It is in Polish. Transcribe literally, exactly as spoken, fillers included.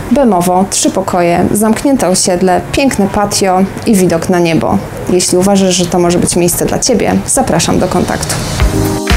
Bemowo, trzy pokoje, zamknięte osiedle, piękne patio i widok na niebo. Jeśli uważasz, że to może być miejsce dla Ciebie, zapraszam do kontaktu.